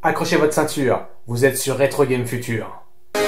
Accrochez votre ceinture, vous êtes sur Retro Game Future.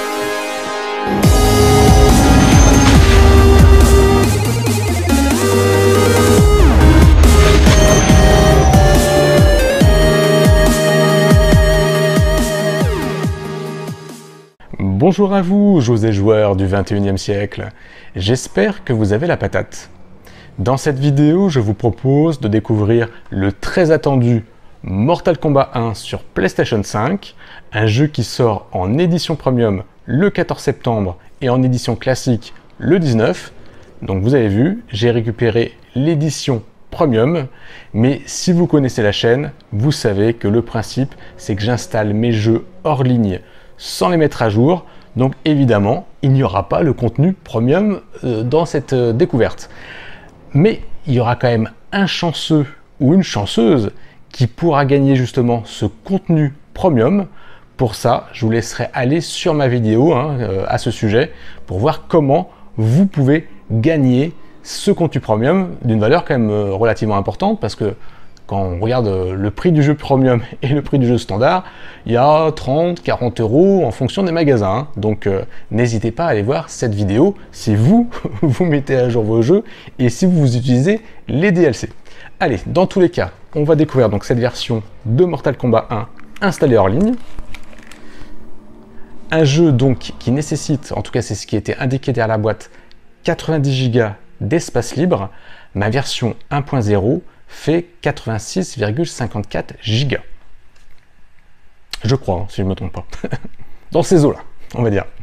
Bonjour à vous, José joueur du 21e siècle. J'espère que vous avez la patate. Dans cette vidéo, je vous propose de découvrir le très attendu Mortal Kombat 1 sur PlayStation 5, un jeu qui sort en édition premium le 14 septembre et en édition classique le 19. Donc vous avez vu, j'ai récupéré l'édition premium, mais si vous connaissez la chaîne, vous savez que le principe, c'est que j'installe mes jeux hors ligne sans les mettre à jour. Donc évidemment, il n'y aura pas le contenu premium dans cette découverte. Mais il y aura quand même un chanceux ou une chanceuse qui pourra gagner justement ce contenu premium. Pour ça, je vous laisserai aller sur ma vidéo à ce sujet pour voir comment vous pouvez gagner ce contenu premium d'une valeur quand même relativement importante, parce que quand on regarde le prix du jeu premium et le prix du jeu standard, il y a 30-40 € en fonction des magasins. Donc n'hésitez pas à aller voir cette vidéo si vous mettez à jour vos jeux et si vous utilisez les DLC. Allez, dans tous les cas, on va découvrir donc cette version de Mortal Kombat 1 installée hors ligne. Un jeu donc qui nécessite, en tout cas c'est ce qui était indiqué derrière la boîte, 90 Go d'espace libre. Ma version 1.0 fait 86,54 Go. Je crois, si je ne me trompe pas. Dans ces eaux-là, on va dire.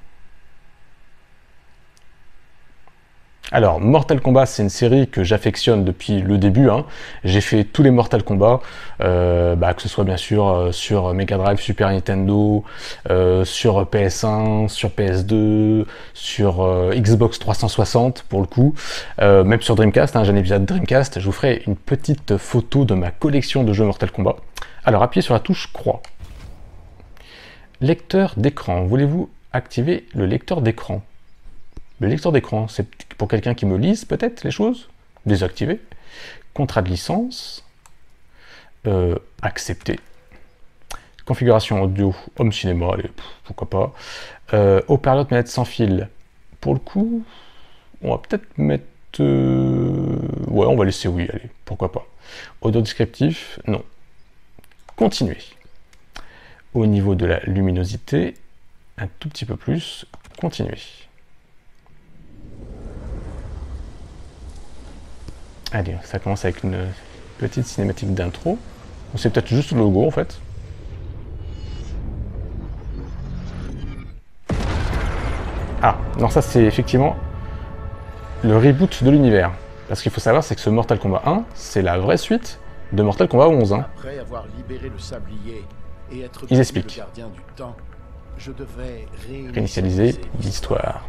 Alors, Mortal Kombat, c'est une série que j'affectionne depuis le début. J'ai fait tous les Mortal Kombat, que ce soit bien sûr sur Mega Drive, Super Nintendo, sur PS1, sur PS2, sur Xbox 360 pour le coup, même sur Dreamcast. J'ai un épisode Dreamcast. Je vous ferai une petite photo de ma collection de jeux Mortal Kombat. Alors, appuyez sur la touche croix. Lecteur d'écran. Voulez-vous activer le lecteur d'écran? Le lecteur d'écran, c'est pour quelqu'un qui me lise peut-être les choses. Désactiver. Contrat de licence. Accepter. Configuration audio, home cinéma, allez, pourquoi pas. Haut-parleur de manette sans fil. Pour le coup, on va peut-être mettre... Ouais, on va laisser oui, allez, pourquoi pas. Audio descriptif, non. Continuer. Au niveau de la luminosité, un tout petit peu plus. Continuer. Allez, ça commence avec une petite cinématique d'intro. C'est peut-être juste le logo en fait. Ah, non, ça c'est effectivement le reboot de l'univers. Parce qu'il faut savoir, c'est que ce Mortal Kombat 1, c'est la vraie suite de Mortal Kombat 11. Après avoir libéré le sablier et être ils expliquent. le gardien du temps, je devais réinitialiser l'histoire.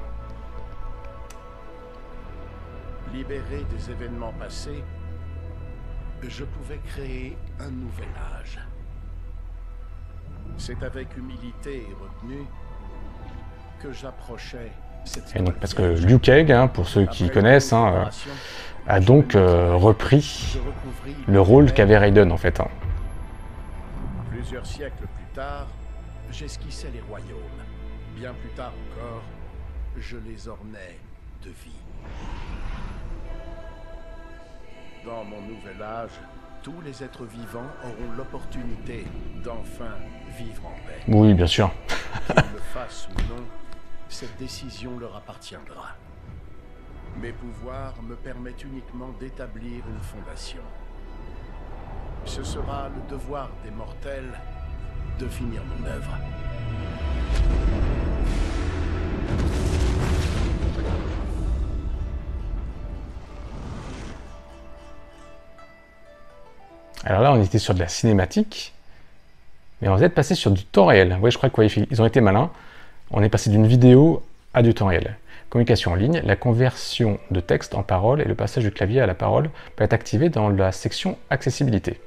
Libéré des événements passés, je pouvais créer un nouvel âge. C'est avec humilité et retenue que j'approchais cette... Et donc parce que Liu Kang, pour ceux qui connaissent, a donc repris le rôle qu'avait Raiden en fait. Plusieurs siècles plus tard, j'esquissais les royaumes. Bien plus tard encore, je les ornais de vie. Dans mon nouvel âge, tous les êtres vivants auront l'opportunité d'enfin vivre en paix. Oui, bien sûr. Qu'ils le fassent ou non, cette décision leur appartiendra. Mes pouvoirs me permettent uniquement d'établir une fondation. Ce sera le devoir des mortels de finir mon œuvre. Alors là, on était sur de la cinématique, mais on va être passé sur du temps réel. Vous voyez, je crois qu'ils ont été malins. On est passé d'une vidéo à du temps réel. Communication en ligne, la conversion de texte en parole et le passage du clavier à la parole peut être activé dans la section accessibilité.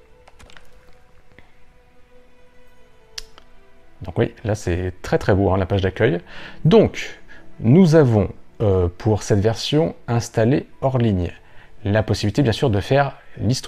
Donc oui, là c'est très très beau, la page d'accueil. Donc, nous avons pour cette version installée hors ligne la possibilité bien sûr de faire l'histoire.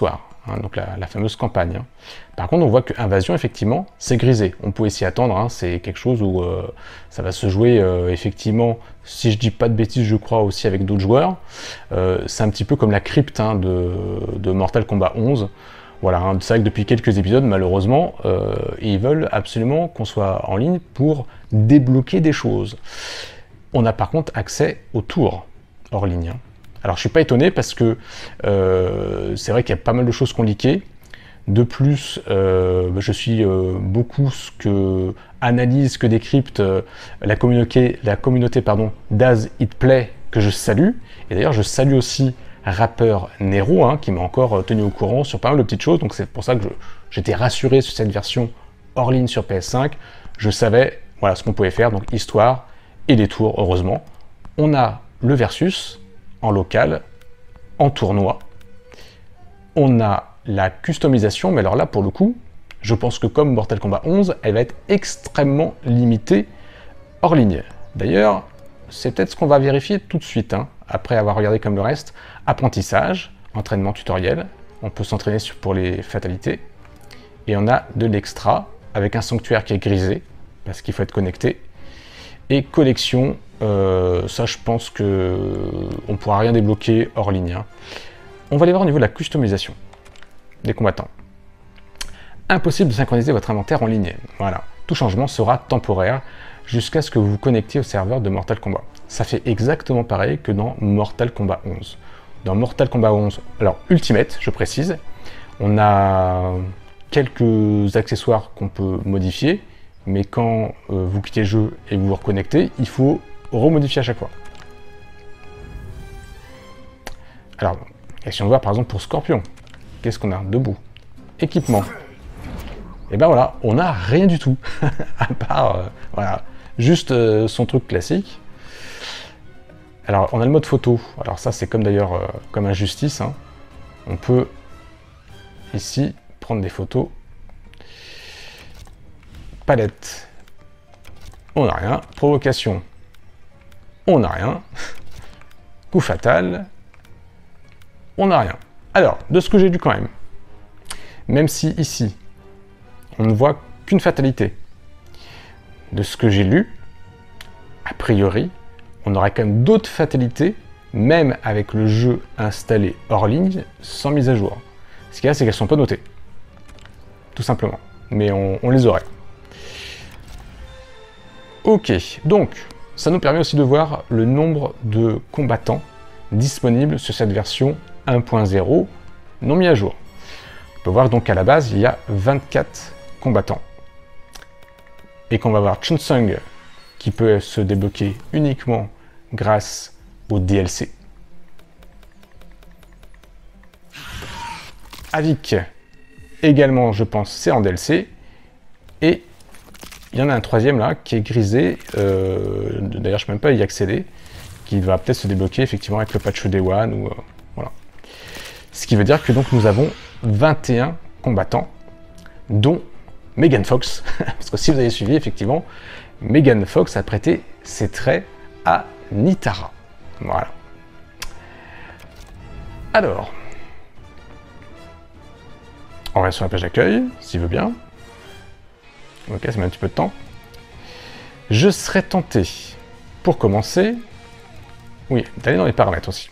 hein, donc la fameuse campagne. Hein. Par contre, on voit que Invasion, effectivement, c'est grisé. On pouvait s'y attendre, hein, c'est quelque chose où ça va se jouer, effectivement, si je dis pas de bêtises, je crois aussi avec d'autres joueurs. C'est un petit peu comme la crypte hein, de Mortal Kombat 11. Voilà, hein, c'est vrai que depuis quelques épisodes, malheureusement, ils veulent absolument qu'on soit en ligne pour débloquer des choses. On a par contre accès aux tours hors ligne. Hein. Alors je suis pas étonné parce que c'est vrai qu'il y a pas mal de choses qu'on leaké. De plus, je suis beaucoup ce que analyse, que décrypte la communauté d'As It Play, que je salue. Et d'ailleurs, je salue aussi rappeur Nero, hein, qui m'a encore tenu au courant sur pas mal de petites choses. Donc c'est pour ça que j'étais rassuré sur cette version hors ligne sur PS5. Je savais voilà, ce qu'on pouvait faire, donc histoire et les tours, heureusement. On a le versus en local, en tournoi. On a la customisation, mais alors là, pour le coup, je pense que comme Mortal Kombat 11, elle va être extrêmement limitée hors ligne. D'ailleurs, c'est peut-être ce qu'on va vérifier tout de suite, hein, après avoir regardé comme le reste. Apprentissage, entraînement tutoriel, on peut s'entraîner pour les fatalités. Et on a de l'extra, avec un sanctuaire qui est grisé, parce qu'il faut être connecté. Et collection, ça je pense que on pourra rien débloquer hors ligne. Hein. On va aller voir au niveau de la customisation des combattants. Impossible de synchroniser votre inventaire en ligne. Voilà, tout changement sera temporaire jusqu'à ce que vous vous connectiez au serveur de Mortal Kombat. Ça fait exactement pareil que dans Mortal Kombat 11. Dans Mortal Kombat 11, alors Ultimate, je précise, on a quelques accessoires qu'on peut modifier, mais quand vous quittez le jeu et vous vous reconnectez, il faut remodifier à chaque fois. Alors, et si on voit par exemple pour Scorpion, qu'est-ce qu'on a debout? Équipement. Et ben voilà, on n'a rien du tout, à part, voilà, juste son truc classique. Alors, on a le mode photo. Alors ça, c'est comme d'ailleurs, comme Injustice. Hein. On peut, ici, prendre des photos. Palette. On n'a rien. Provocation. On n'a rien. Coup fatal. On n'a rien. Alors, de ce que j'ai lu quand même si ici, on ne voit qu'une fatalité, de ce que j'ai lu, a priori, on aura quand même d'autres fatalités, même avec le jeu installé hors ligne, sans mise à jour. Ce qu'il y a, c'est qu'elles ne sont pas notées. Tout simplement. Mais on les aurait. Ok, donc, ça nous permet aussi de voir le nombre de combattants disponibles sur cette version 1.0 non mis à jour. On peut voir donc qu'à la base, il y a 24 combattants. Et qu'on va voir Chun Sung qui peut se débloquer uniquement grâce au DLC. Avik, également, je pense, c'est en DLC. Et il y en a un troisième là qui est grisé. D'ailleurs, je ne peux même pas y accéder. Qui va peut-être se débloquer effectivement avec le patch Day One. Ou, voilà. Ce qui veut dire que donc nous avons 21 combattants, dont Megan Fox. Parce que si vous avez suivi, effectivement, Megan Fox a prêté ses traits à Nitara. Voilà. Alors, on reste sur la page d'accueil, s'il veut bien. Ok, ça met un petit peu de temps. Je serais tenté, pour commencer, oui, d'aller dans les paramètres aussi.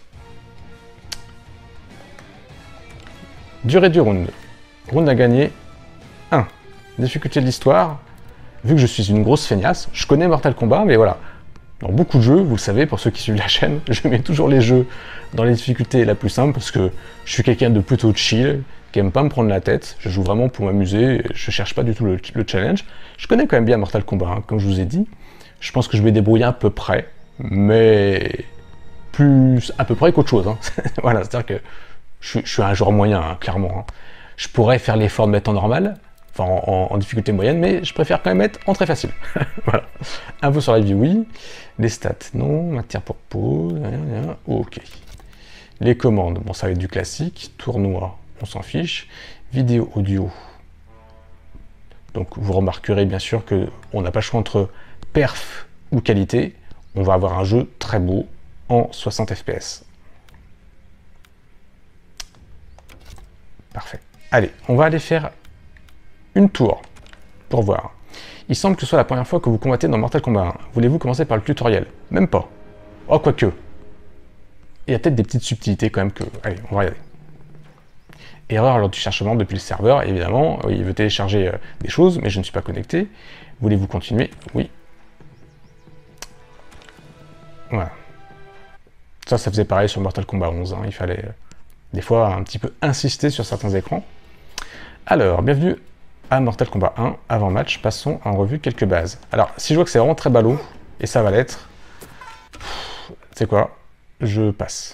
Durée du round. Round à gagner 1. Difficulté de l'histoire. Vu que je suis une grosse feignasse, je connais Mortal Kombat, mais voilà. Dans beaucoup de jeux, vous le savez, pour ceux qui suivent la chaîne, je mets toujours les jeux dans les difficultés la plus simple parce que je suis quelqu'un de plutôt chill, qui aime pas me prendre la tête. Je joue vraiment pour m'amuser, je cherche pas du tout le challenge. Je connais quand même bien Mortal Kombat, hein, comme je vous ai dit. Je pense que je vais débrouiller à peu près, mais plus à peu près qu'autre chose. Hein. Voilà, c'est-à-dire que je suis un joueur moyen, hein, clairement. Hein. Je pourrais faire l'effort de mettre en normal, enfin en difficulté moyenne, mais je préfère quand même mettre en très facile. Voilà. Un peu sur la vie, oui. Les stats, non. Matière pour pause, rien. Ok. Les commandes, bon, ça va être du classique. Tournoi, on s'en fiche. Vidéo, audio. Donc vous remarquerez bien sûr qu'on n'a pas le choix entre perf ou qualité. On va avoir un jeu très beau en 60 fps. Parfait. Allez, on va aller faire une tour pour voir. Il semble que ce soit la première fois que vous combattez dans Mortal Kombat 1. Voulez-vous commencer par le tutoriel? Même pas. Oh, quoique. Il y a peut-être des petites subtilités quand même que... Allez, on va regarder. Erreur lors du cherchement depuis le serveur, évidemment. Il veut télécharger des choses, mais je ne suis pas connecté. Voulez-vous continuer? Oui. Voilà. Ça faisait pareil sur Mortal Kombat 11. Hein. Il fallait des fois un petit peu insister sur certains écrans. Alors, bienvenue à Mortal Kombat 1. Avant match, passons en revue quelques bases. Alors, si je vois que c'est vraiment très ballot, et ça va l'être, c'est quoi? Je passe.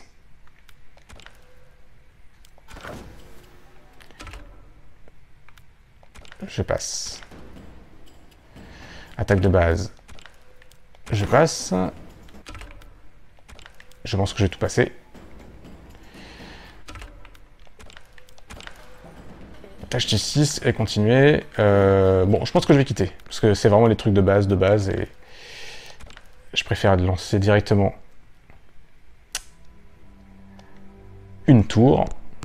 Je passe. Attaque de base. Je passe. Je pense que j'ai tout passé. Tâche T6 et continuer. Bon, je pense que je vais quitter. Parce que c'est vraiment les trucs de base, et je préfère lancer directement une tour.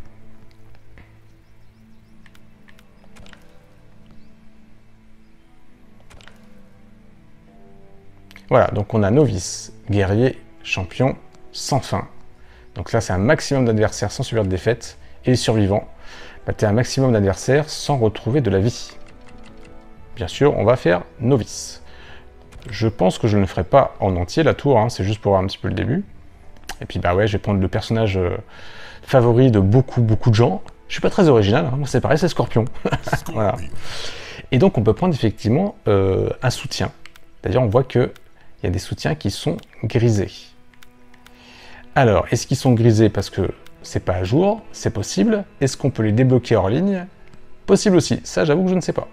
Voilà, donc on a novice, guerrier, champion, sans fin. Donc là, c'est un maximum d'adversaires sans subir de défaite, et survivant. Battez un maximum d'adversaires sans retrouver de la vie. Bien sûr, on va faire novice. Je pense que je ne le ferai pas en entier, la tour, hein, c'est juste pour voir un petit peu le début. Et puis bah ouais, je vais prendre le personnage favori de beaucoup de gens. Je suis pas très original, hein, moi c'est pareil, c'est Scorpion. Voilà. Et donc on peut prendre effectivement un soutien. D'ailleurs, on voit que il y a des soutiens qui sont grisés. Alors, est-ce qu'ils sont grisés parce que c'est pas à jour? C'est possible. Est-ce qu'on peut les débloquer hors ligne? Possible aussi. Ça, j'avoue que je ne sais pas.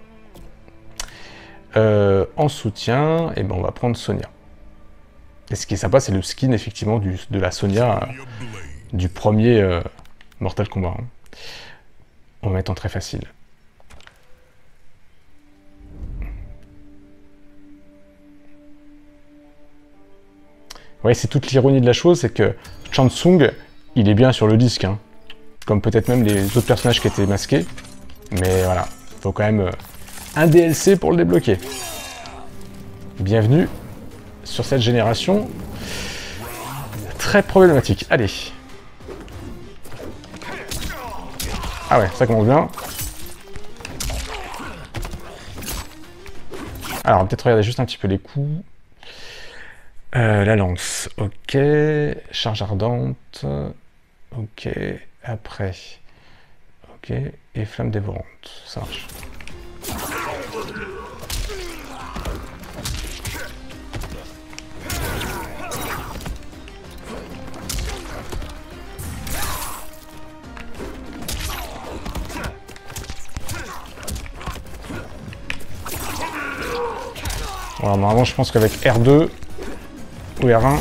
En soutien, eh ben, on va prendre Sonya. Et ce qui est sympa, c'est le skin, effectivement, de la Sonya du premier Mortal Kombat. Hein. On va mettre en très facile. Ouais, c'est toute l'ironie de la chose, c'est que Shang Tsung, il est bien sur le disque, hein. Comme peut-être même les autres personnages qui étaient masqués. Mais voilà, il faut quand même un DLC pour le débloquer. Bienvenue sur cette génération très problématique. Allez. Ah ouais, ça commence bien. Alors, peut-être regarder juste un petit peu les coups. La lance, ok. Charge ardente, ok. Après, ok. Et flamme dévorante, ça marche. Voilà, normalement, je pense qu'avec R2 ou R1,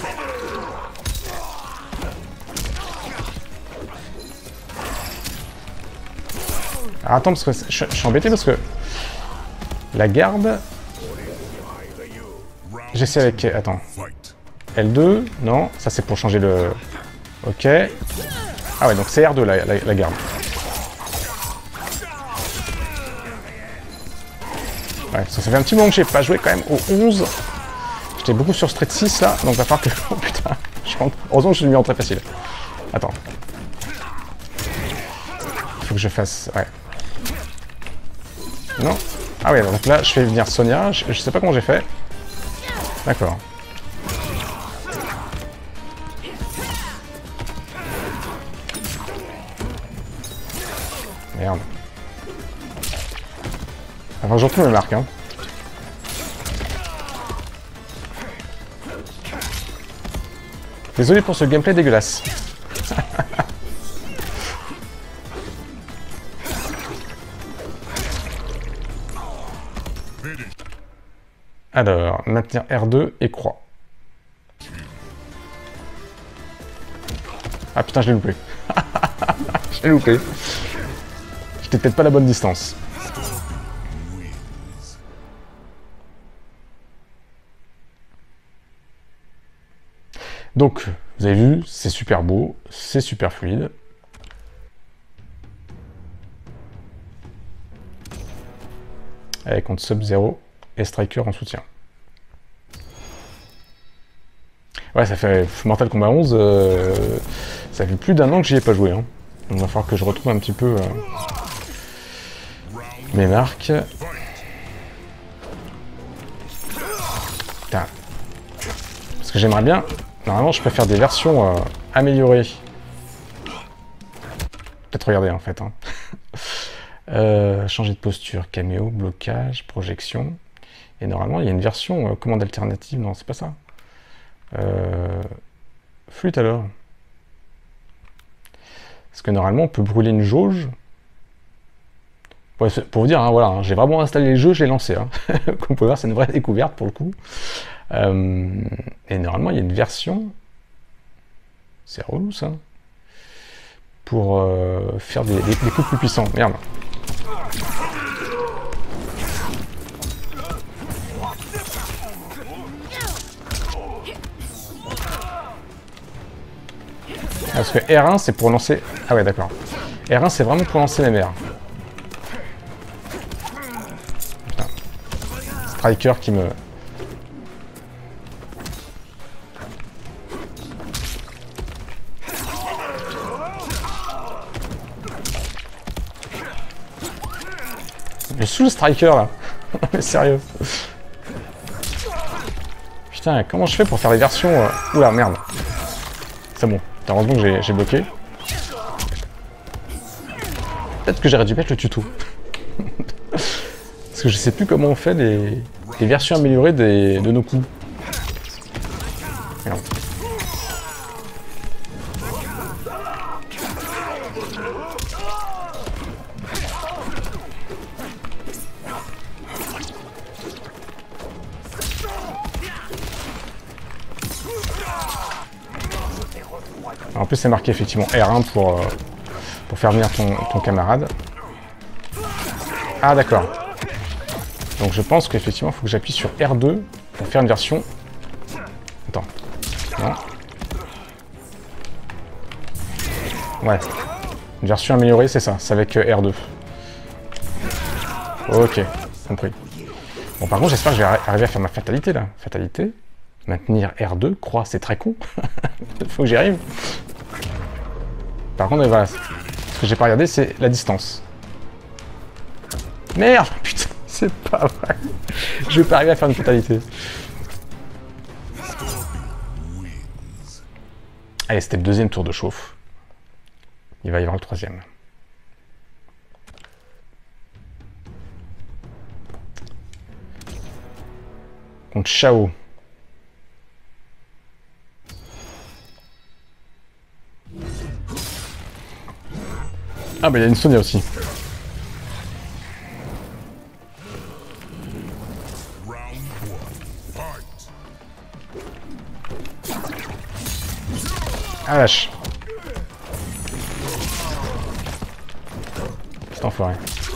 alors attends, parce que je suis embêté parce que la garde, j'essaie avec, attends, L2, non, ça c'est pour changer le, ok, ah ouais, donc c'est R2 la garde. Ouais, ça fait un petit moment que j'ai pas joué quand même au 11. J'étais beaucoup sur Street 6 là, donc va falloir que... Oh putain, je rentre... Heureusement que je l'ai mis en très facile. Attends. Faut que je fasse... Ouais. Non. Ah ouais, donc là, je fais venir Sonya. Je sais pas comment j'ai fait. D'accord. Merde. Enfin, je retrouve le marque, hein. Désolé pour ce gameplay dégueulasse. Alors, maintenir R2 et croix. Ah putain, je l'ai loupé. Je l'ai loupé. J'étais peut-être pas à la bonne distance. Donc, vous avez vu, c'est super beau, c'est super fluide. Allez, contre Sub-Zero et Striker en soutien. Ouais, ça fait Mortal Kombat 11, ça fait plus d'1 an que j'y ai pas joué. Hein. Donc il va falloir que je retrouve un petit peu mes marques. Putain. Parce que j'aimerais bien... Normalement, je peux faire des versions améliorées. Peut-être regarder en fait. Hein. Changer de posture, caméo, blocage, projection. Et normalement, il y a une version commande alternative. Non, c'est pas ça. Flûte alors. Parce que normalement, on peut brûler une jauge. Pour vous dire, hein, voilà, hein, j'ai vraiment installé les jeux, je l'ai lancé. Hein. Comme vous pouvez voir, c'est une vraie découverte pour le coup. Et normalement, il y a une version. C'est relou ça. Pour faire des coups plus puissants. Merde. Parce que R1 c'est pour lancer... Ah ouais d'accord. R1 c'est vraiment pour lancer les mers. Putain. Striker qui me... Le sous Striker là. Mais sérieux. Putain, comment je fais pour faire des versions... Oula, merde. C'est bon. Heureusement que j'ai bloqué. Peut-être que j'aurais dû mettre le tuto. Parce que je sais plus comment on fait les versions améliorées de nos coups. Merde. En plus c'est marqué effectivement R1 pour faire venir ton camarade. Ah d'accord. Donc je pense qu'effectivement il faut que j'appuie sur R2 pour faire une version... Attends. Non. Ouais. Une version améliorée c'est ça, c'est avec R2. Ok, compris. Bon par contre j'espère que je vais arriver à faire ma fatalité là. Fatalité. Maintenir R2, croix, c'est très con. Faut que j'y arrive. Par contre, voilà, ce que j'ai pas regardé, c'est la distance. Merde, putain, c'est pas vrai. Je vais pas arriver à faire une fatalité. Allez, c'était le deuxième tour de chauffe. Il va y avoir le troisième. Contre Shao. Ah bah il y a une Sonya aussi. Ah lâche. Cet enfoiré.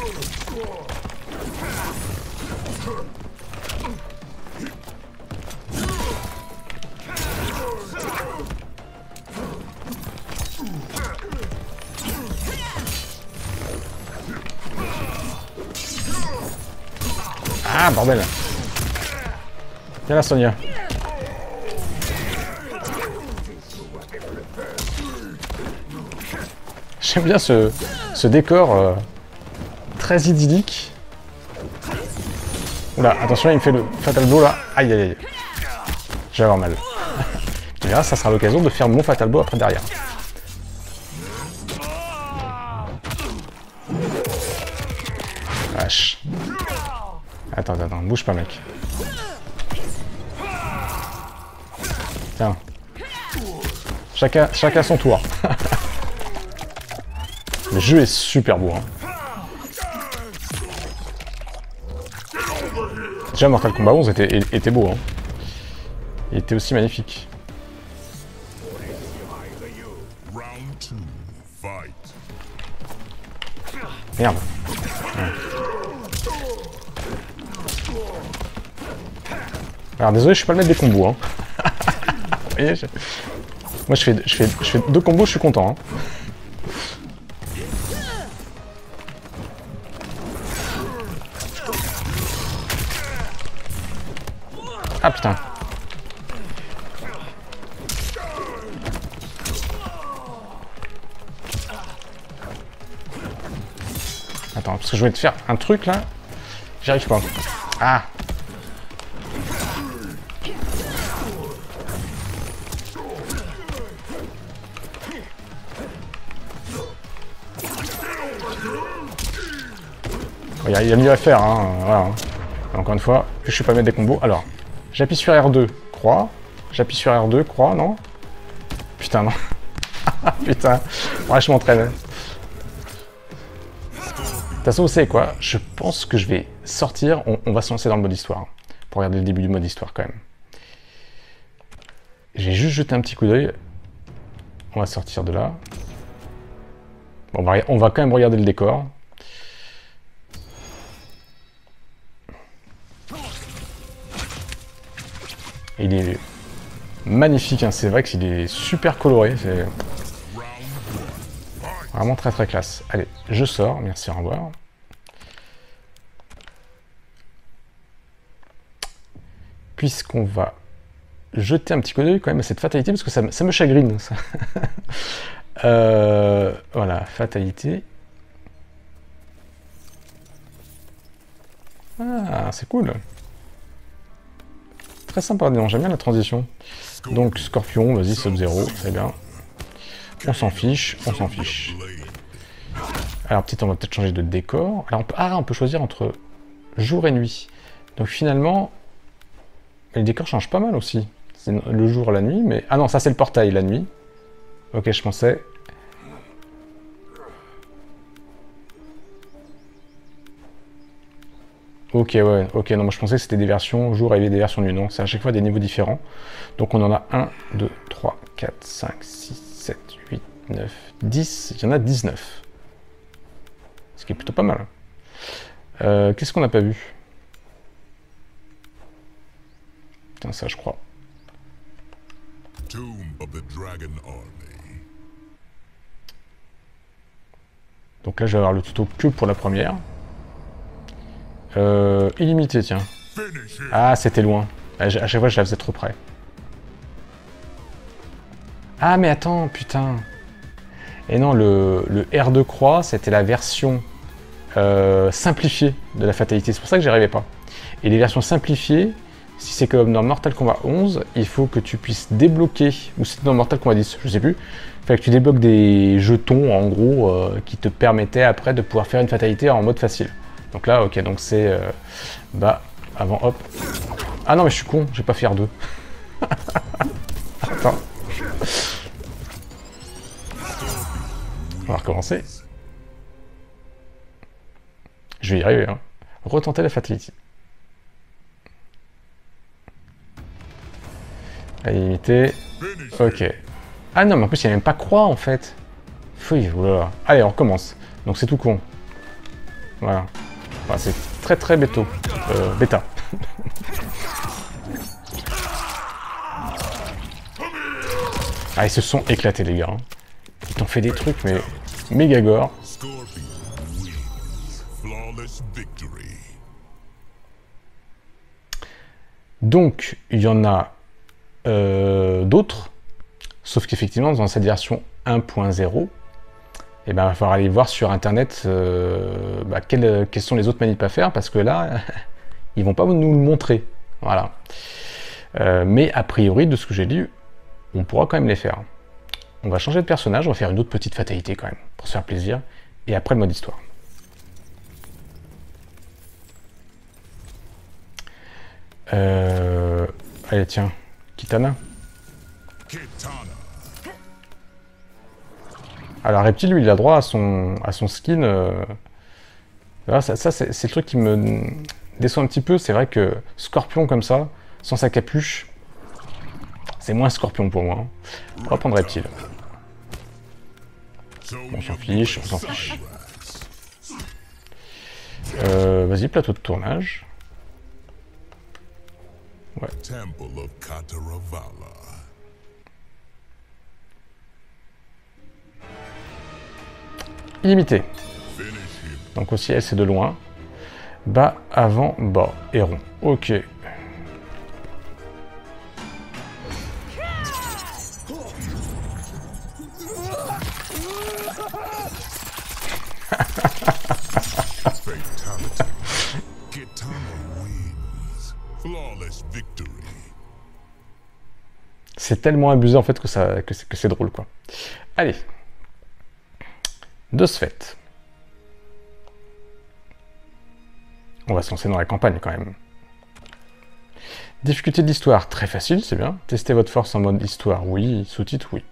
Ah bordel. Viens là Sonya. J'aime bien ce décor très idyllique. Oula, attention, il me fait le Fatal Blow là. Aïe aïe aïe. Je vais avoir mal. Tu verras, ça sera l'occasion de faire mon Fatal Blow après derrière. Vache. Attends, bouge pas mec. Tiens. Chacun son tour. Le jeu est super beau. Hein. Déjà Mortal Kombat 11 était beau. Hein. Il était aussi magnifique. Merde. Ouais. Alors désolé, je suis pas le maître des combos. Hein. Vous voyez, moi je fais 2 combos, je suis content. Hein. Ah putain. Attends, parce que je voulais te faire un truc là. J'y arrive pas. Ah. Il y a mieux à faire, hein. Voilà. Encore une fois, je suis pas mettre des combos. Alors, j'appuie sur R2, croix. J'appuie sur R2, croix, non? Putain, non. Putain, ouais, je m'entraîne. De toute façon, vous savez quoi? Je pense que je vais sortir. On va se lancer dans le mode histoire. Pour regarder le début du mode histoire, quand même. J'ai juste jeté un petit coup d'œil. On va sortir de là. Bon, on va quand même regarder le décor. Il est magnifique, hein. C'est vrai qu'il est super coloré. C'est vraiment très très classe. Allez, je sors. Merci, au revoir. Puisqu'on va jeter un petit coup d'œil quand même à cette fatalité, parce que ça me chagrine. Ça. Voilà, fatalité. Ah, c'est cool. Très sympa, j'aime bien la transition. Donc Scorpion, vas-y, Sub-Zero, c'est bien. On s'en fiche, on s'en fiche. Alors peut-être on va peut-être changer de décor. Alors on peut choisir entre jour et nuit. Donc finalement, les décors changent pas mal aussi. C'est le jour, la nuit, mais... Ah non, ça c'est le portail, la nuit. Ok, je pensais... Ok, ouais, ok, non, moi je pensais que c'était des versions jour et des versions nuit. Non, c'est à chaque fois des niveaux différents. Donc on en a 1, 2, 3, 4, 5, 6, 7, 8, 9, 10. Il y en a 19. Ce qui est plutôt pas mal. Qu'est-ce qu'on n'a pas vu? Putain, ça je crois. Donc là je vais avoir le tuto que pour la première. Illimité, tiens. Ah, c'était loin. À chaque fois, je la faisais trop près. Ah, mais attends, putain. Et non, le R2 croix, c'était la version simplifiée de la fatalité. C'est pour ça que j'y arrivais pas. Et les versions simplifiées, si c'est comme dans Mortal Kombat 11, il faut que tu puisses débloquer, ou c'est dans Mortal Kombat 10, je sais plus, il fallait que tu débloques des jetons, en gros, qui te permettaient après de pouvoir faire une fatalité en mode facile. Donc là, ok, donc c'est... bah, avant, hop. Ah non, mais je suis con, j'ai pas fait R2. Attends. On va recommencer. Je vais y arriver, hein. Retenter la fatality. À limiter. Ok. Ah non, mais en plus, il n'y a même pas croix, en fait. Fouille, oulala. Allez, on recommence. Donc c'est tout con. Voilà. Enfin, c'est très très bêta. Bêta. Ah, ils se sont éclatés, les gars. Hein. Ils t'ont fait des trucs, mais méga gore. Donc, il y en a d'autres. Sauf qu'effectivement, dans cette version 1.0, eh ben, il va falloir aller voir sur internet quelles sont les autres manips à faire, parce que là, ils vont pas nous le montrer. Voilà. Mais a priori, de ce que j'ai lu, on pourra quand même les faire. On va changer de personnage, on va faire une autre petite fatalité quand même, pour se faire plaisir, et après le mode histoire. Allez, tiens, Kitana. Alors Reptile, lui, il a droit à son skin. Ça c'est le truc qui me déçoit un petit peu. C'est vrai que Scorpion comme ça, sans sa capuche, c'est moins Scorpion pour moi. Hein. On va prendre Reptile. On s'en fiche, on s'en fiche. Vas-y, plateau de tournage. Ouais. Illimité. Donc aussi elle c'est de loin. Bas, avant, bas et rond. Ok. Flawless victory. C'est tellement abusé en fait que c'est drôle quoi. Allez. De ce fait. On va se lancer dans la campagne quand même. Difficulté de l'histoire, très facile, c'est bien. Testez votre force en mode histoire, oui. Sous-titre, oui.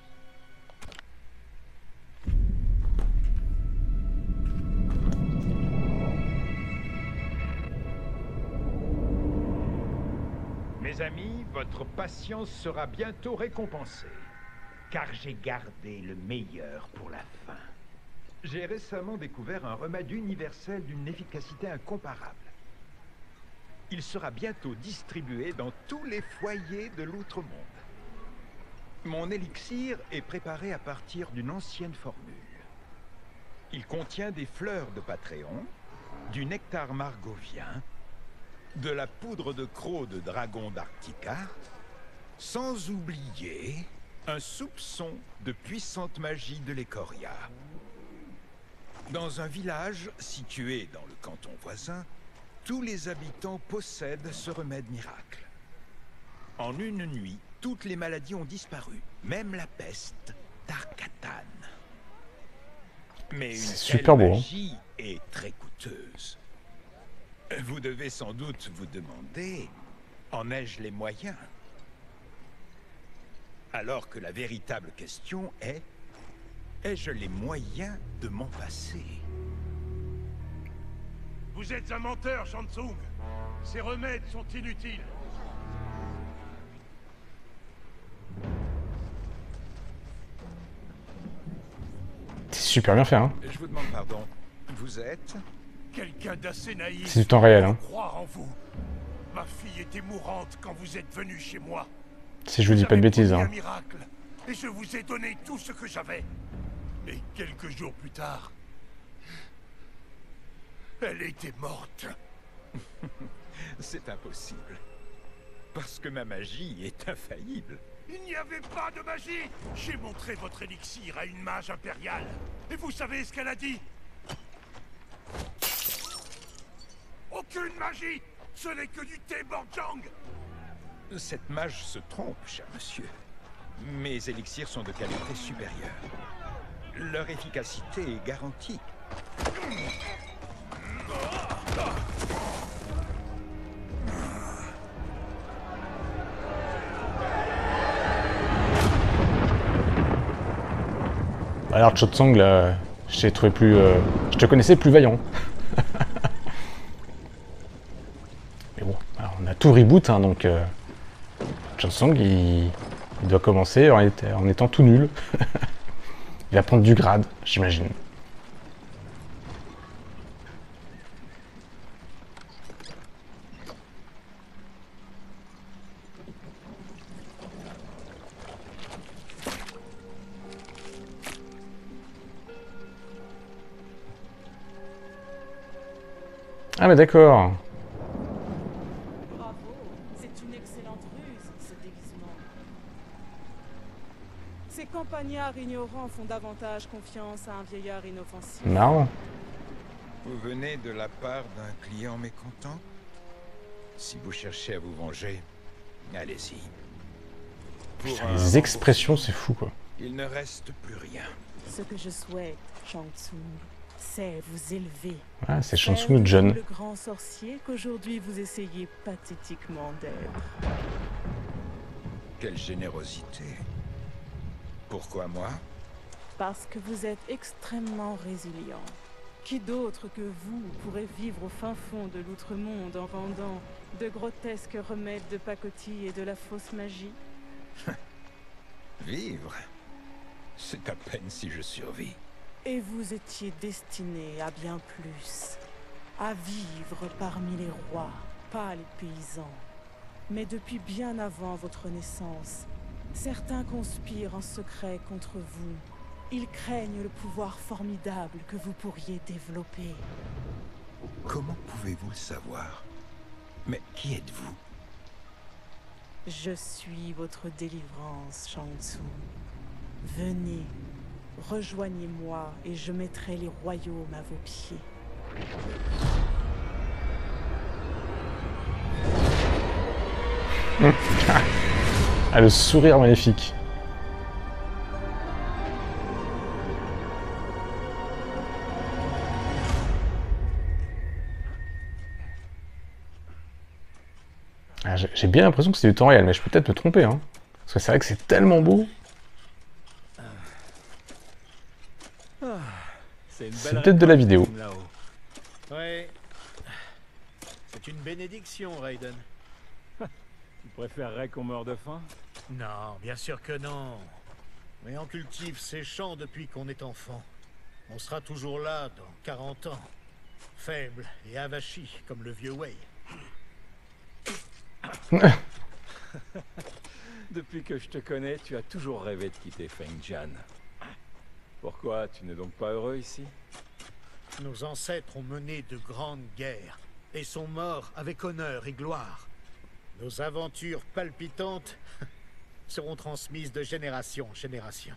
Mes amis, votre patience sera bientôt récompensée, car j'ai gardé le meilleur pour la fin. J'ai récemment découvert un remède universel d'une efficacité incomparable. Il sera bientôt distribué dans tous les foyers de l'Outre-Monde. Mon élixir est préparé à partir d'une ancienne formule. Il contient des fleurs de Patréon, du nectar margovien, de la poudre de croc de dragon d'Arctica, sans oublier un soupçon de puissante magie de l'Ecoria. Dans un village situé dans le canton voisin, tous les habitants possèdent ce remède miracle. En une nuit, toutes les maladies ont disparu, même la peste d'Arcatan. Mais une super telle beau, magie est très coûteuse. Vous devez sans doute vous demander, en ai-je les moyens? Alors que la véritable question est, ai-je les moyens de m'en passer? Vous êtes un menteur, Shansung. Ces remèdes sont inutiles. C'est super bien fait, hein. Je vous demande pardon. Vous êtes? Quelqu'un d'assez naïf. C'est du temps réel, hein. pour croire en vous. Ma fille était mourante quand vous êtes venu chez moi. Si je vous dis pas de bêtises, Vous avez hein. promis un miracle, et je vous ai donné tout ce que j'avais. Et quelques jours plus tard, elle était morte. C'est impossible. Parce que ma magie est infaillible. Il n'y avait pas de magie. J'ai montré votre élixir à une mage impériale. Et vous savez ce qu'elle a dit? Aucune magie. Ce n'est que du thé Borjang. Cette mage se trompe, cher monsieur. Mes élixirs sont de qualité supérieure. Leur efficacité est garantie. Alors Chotsang, là, je t'ai trouvé plus... je te connaissais plus vaillant. Mais bon, alors on a tout reboot, hein, donc... Chotsang, il doit commencer en étant tout nul. Il va prendre du grade, j'imagine. Ah mais d'accord. Bravo, c'est une excellente ruse, ce déguisement. Ces campagnards ignorants font davantage confiance à un vieillard inoffensif. Marrant. Vous venez de la part d'un client mécontent? Si vous cherchez à vous venger, allez-y. Pour un Les expressions, c'est fou quoi. il ne reste plus rien. Ce que je souhaite, Shang Tsung, c'est vous élever. Ah, c'est Faire Shansung de John. vous le grand sorcier qu'aujourd'hui vous essayez pathétiquement d'être. Quelle générosité. Pourquoi moi? Parce que vous êtes extrêmement résilient. Qui d'autre que vous pourrait vivre au fin fond de l'outre-monde en vendant de grotesques remèdes de pacotille et de la fausse magie? Vivre? C'est à peine si je survis. Et vous étiez destiné à bien plus. À vivre parmi les rois, pas les paysans. Mais depuis bien avant votre naissance, certains conspirent en secret contre vous. Ils craignent le pouvoir formidable que vous pourriez développer. Comment pouvez-vous le savoir? Mais qui êtes-vous? Je suis votre délivrance, Shang Tsung. Venez, rejoignez-moi et je mettrai les royaumes à vos pieds. Ah, le sourire magnifique. Ah, j'ai bien l'impression que c'est du temps réel, mais je peux peut-être me tromper. Hein. Parce que c'est vrai que c'est tellement beau. C'est peut-être de la vidéo. Ouais. C'est une bénédiction, Raiden. Tu préférerais qu'on meure de faim? Non, bien sûr que non. Mais on cultive ces champs depuis qu'on est enfant. On sera toujours là dans 40 ans. Faible et avachi comme le vieux Wei. Depuis que je te connais, tu as toujours rêvé de quitter Feng Jian. Pourquoi tu n'es donc pas heureux ici? Nos ancêtres ont mené de grandes guerres et sont morts avec honneur et gloire. Nos aventures palpitantes seront transmises de génération en génération.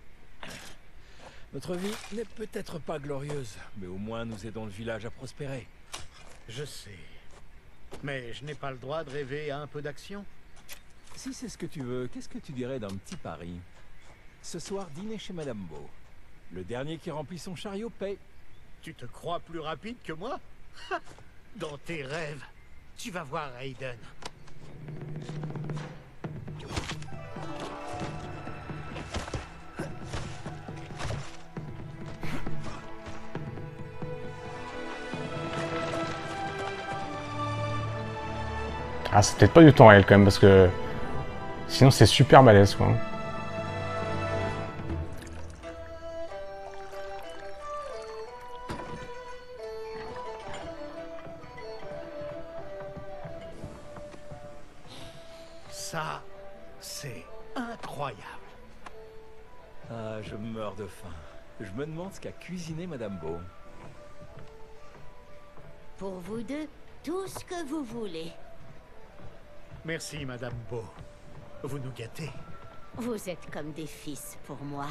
Notre vie n'est peut-être pas glorieuse, mais au moins nous aidons le village à prospérer. Je sais. Mais je n'ai pas le droit de rêver à un peu d'action. Si c'est ce que tu veux, qu'est-ce que tu dirais d'un petit pari? Ce soir, dîner chez Madame Beau. Le dernier qui remplit son chariot paie. Tu te crois plus rapide que moi? Dans tes rêves, tu vas voir Raiden. Ah, c'est peut-être pas du temps réel quand même, parce que sinon c'est super malaise quoi. Ça, c'est incroyable. Ah, je meurs de faim. Je me demande ce qu'a cuisiné Madame Beau. Pour vous deux, tout ce que vous voulez. Merci, Madame Beau. Vous nous gâtez. Vous êtes comme des fils pour moi.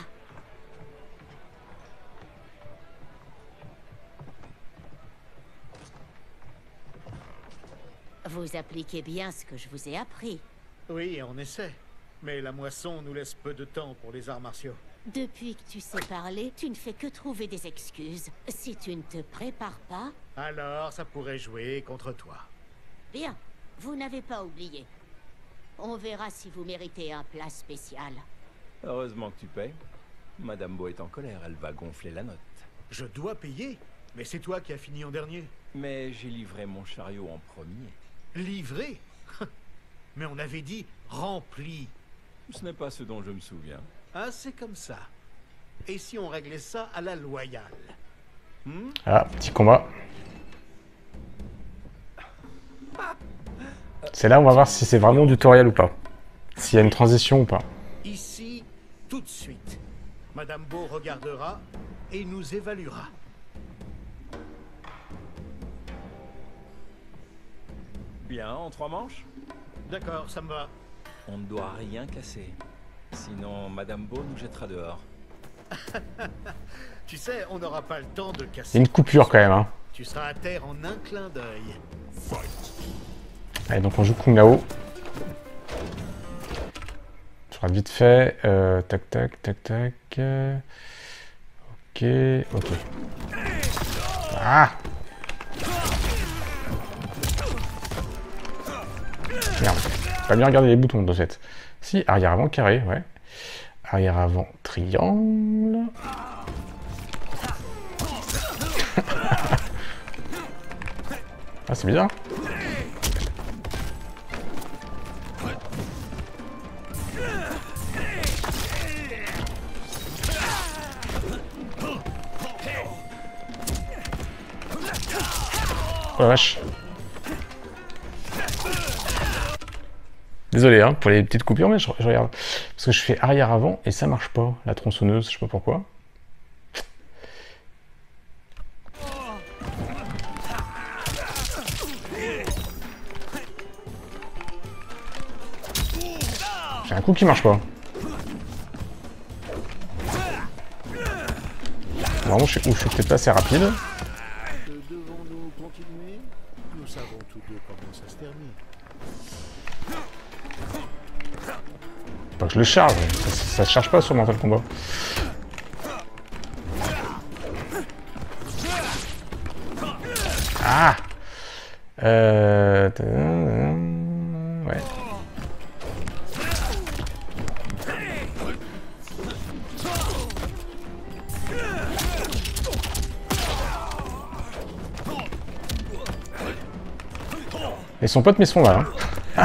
Vous appliquez bien ce que je vous ai appris. Oui, on essaie. Mais la moisson nous laisse peu de temps pour les arts martiaux. Depuis que tu sais parler, tu ne fais que trouver des excuses. Si tu ne te prépares pas... Alors, ça pourrait jouer contre toi. Bien, vous n'avez pas oublié. On verra si vous méritez un plat spécial. Heureusement que tu payes. Madame Beau est en colère, elle va gonfler la note. Je dois payer? Mais c'est toi qui as fini en dernier. Mais j'ai livré mon chariot en premier. Livré? Mais on avait dit rempli. Ce n'est pas ce dont je me souviens. Ah, c'est comme ça. Et si on réglait ça à la loyale? Ah, petit combat. C'est là où on va voir si c'est vraiment du tutoriel ou pas. S'il y a une transition ou pas. Ici, tout de suite. Madame Beau regardera et nous évaluera. Bien, en 3 manches? D'accord, ça me va. On ne doit rien casser. Sinon, Madame Beau nous jettera dehors. Tu sais, on n'aura pas le temps de Il y casser. a une coupure quand même. Hein. Tu seras à terre en un clin d'œil. Allez, donc on joue Kung Lao. Je ferai vite fait. Tac, tac, tac, tac. Ok, ok. Ah! Merde. Pas bien regarder les boutons de cette. Si, arrière avant carré, ouais. Arrière avant triangle. Ah, c'est bizarre. Oh la vache. Désolé hein, pour les petites coupures, mais je regarde. Parce que je fais arrière-avant et ça marche pas, la tronçonneuse, je sais pas pourquoi. J'ai un coup qui marche pas. Vraiment, je suis peut-être pas assez rapide. Devons-nous continuer? Nous savons tous deux comment ça se termine. Faut que je le charge, ça se charge pas sur Mortal Kombat. Ah ouais. Et son pote, mais ils sont là. Hein.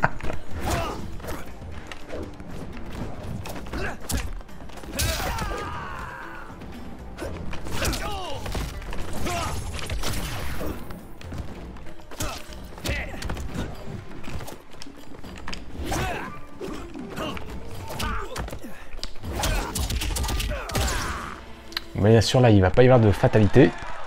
Mais bien sûr, là, il va pas y avoir de fatalité.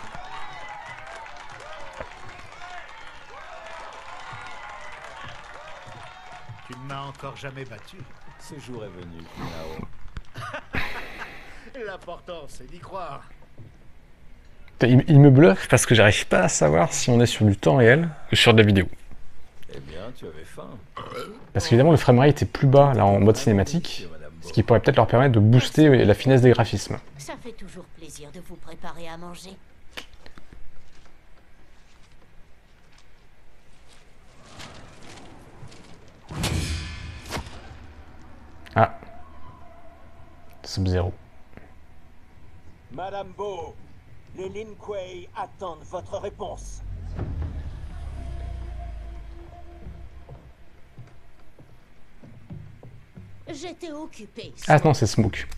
Tu ne m'as encore jamais battu. Ce jour est venu, Nao. L'important, c'est d'y croire. Il me bluffe parce que j'arrive pas à savoir si on est sur du temps réel ou sur de la vidéo. Eh bien, tu avais faim. Parce qu'évidemment, le framerate est plus bas, là, en mode cinématique. Ce qui pourrait peut-être leur permettre de booster la finesse des graphismes. Ça fait toujours plaisir de vous préparer à manger. Ah. Sub-Zero. Madame Bo, les Lin Kuei attendent votre réponse. J'étais occupée. Ah non, c'est Smoke.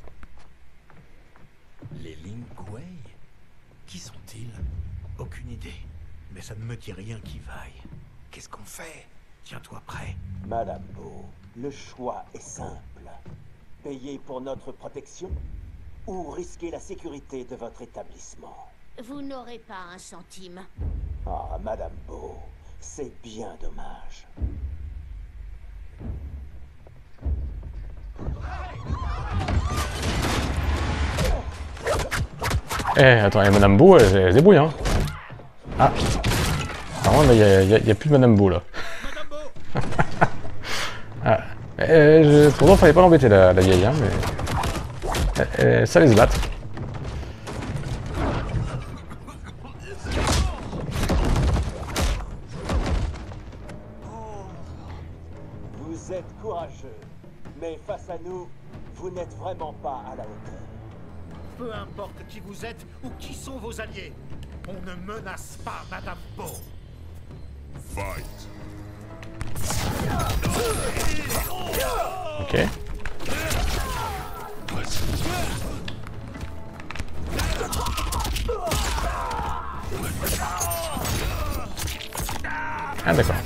Les Lin Kuei? Qui sont-ils? Aucune idée. Mais ça ne me dit rien qui vaille. Qu'est-ce qu'on fait? Tiens-toi prêt. Madame Bo, le choix est simple. Payer pour notre protection ou risquer la sécurité de votre établissement? Vous n'aurez pas un centime. Ah, Madame Bo, c'est bien dommage. Eh, attends, Madame Bo, elle se débrouille, hein. Ah. Par contre, il n'y a plus de Madame Bo, là. Ah. Pourtant, fallait pas l'embêter, la vieille, hein, mais... ça les se battre. Vous êtes courageux, mais face à nous, vous n'êtes vraiment pas à la hauteur. Peu importe qui vous êtes ou qui sont vos alliés, on ne menace pas Madame Bo. Fight. Ok. Ah d'accord.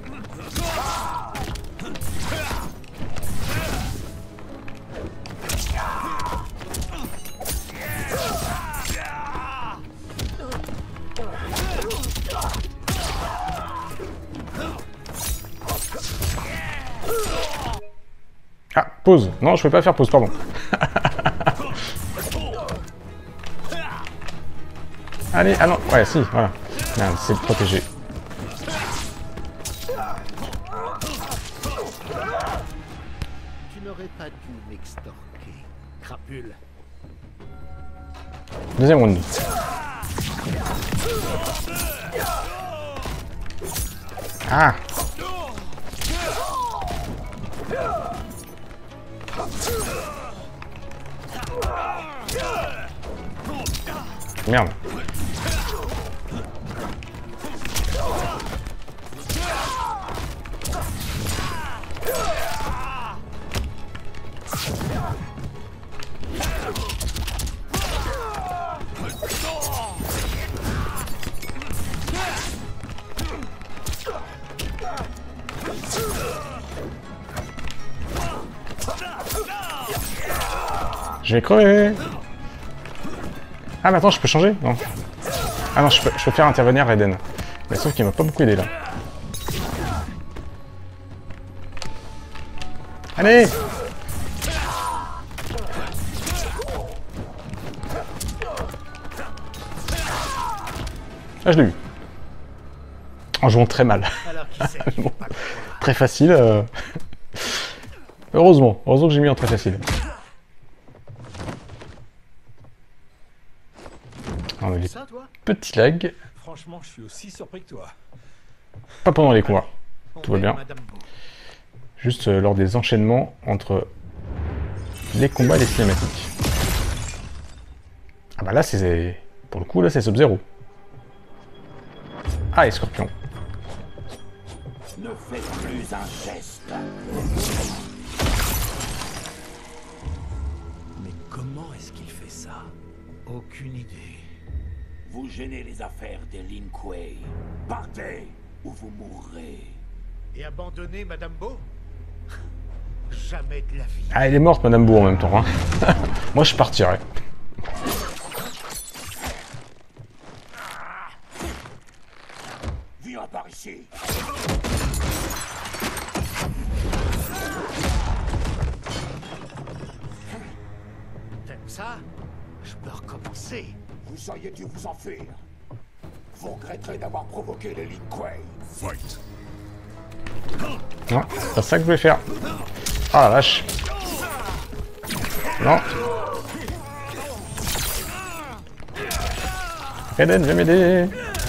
Ah, pause. Non, je peux pas faire pause, pardon. Allez, ah non, ouais, si, voilà. C'est protégé. Tu n'aurais pas dû m'extorquer, crapule. Deuxième round. Ah. Merde. Je vais crever. Ah mais attends, je peux changer? Non. Ah non, je peux faire intervenir Raiden. Mais sauf qu'il m'a pas beaucoup aidé là. Allez! Ah, je l'ai eu. En jouant très mal. Alors qui c'est? Bon, très facile. Heureusement que j'ai mis en très facile. On a des Ça, toi? petits lags. Franchement, je suis aussi surpris que toi. Pas pendant les combats. On Tout va est bien. Madame Beau. Juste lors des enchaînements entre les combats et les cinématiques. Ah bah là c'est... Pour le coup là c'est Sub-Zero. Ah et Scorpion. Ne faites plus un geste. Mais comment est-ce qu'il fait ça? Aucune idée. Vous gênez les affaires des Lin Kuei. Partez ou vous mourrez. Et abandonner Madame Beau? Jamais de la vie. Ah elle est morte Madame Beau en même temps. Hein. Moi je partirais. Viens par ici. T'aimes ça? Je peux recommencer. Vous auriez dû vous enfuir. Vous regretterez d'avoir provoqué les Lin Kuei. Fight. Non, c'est pas ça que je voulais faire. Ah la vache. Non. Raiden, viens m'aider.